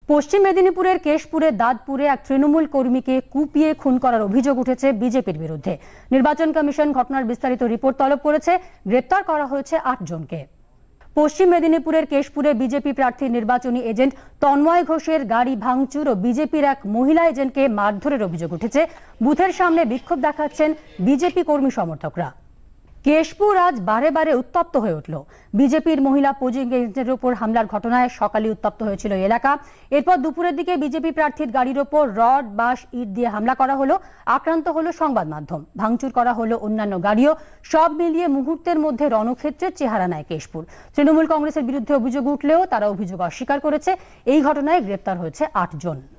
পশ্চিম মেদিনীপুরের কেশপুরে দাঁতপুরে এক তৃণমূল কর্মীকে কুপিয়ে খুন করার অভিযোগ উঠেছে বিজেপির বিরুদ্ধে। নির্বাচন কমিশন ঘটনার বিস্তারিত রিপোর্ট তলব করেছে। গ্রেপ্তার করা হয়েছে ৮ জনকে। পশ্চিম মেদিনীপুরের কেশপুরে বিজেপি প্রার্থীর নির্বাচনী এজেন্ট তন্ময় ঘোষের গাড়ি ভাঙচুর ও বিজেপির এক মহিলা এজেন্টকে মারধরের অভিযোগ উঠেছে। বুথের সামনে বিক্ষোভ দেখাচ্ছেন বিজেপি কর্মী সমর্থকরা। কেশপুর আজ বারে বারে উত্তপ্ত হয়ে উঠল। বিজেপির মহিলা পোজিং এজেন্টের উপর হামলার ঘটনায় সকালে উত্তপ্ত হয়েছিল এলাকা। এরপর দুপুরের দিকে বিজেপি প্রার্থীর গাড়ির ওপর রড, বাঁশ, ইট দিয়ে হামলা করা হলো। আক্রান্ত হলো সংবাদ মাধ্যম, ভাঙচুর করা হলো অন্যান্য গাড়িও। সব মিলিয়ে মুহূর্তের মধ্যে রণক্ষেত্রের চেহারা নেয় কেশপুর। তৃণমূল কংগ্রেসের বিরুদ্ধে অভিযোগ উঠলেও তারা অভিযোগ অস্বীকার করেছে। এই ঘটনায় গ্রেপ্তার হয়েছে ৮ জন।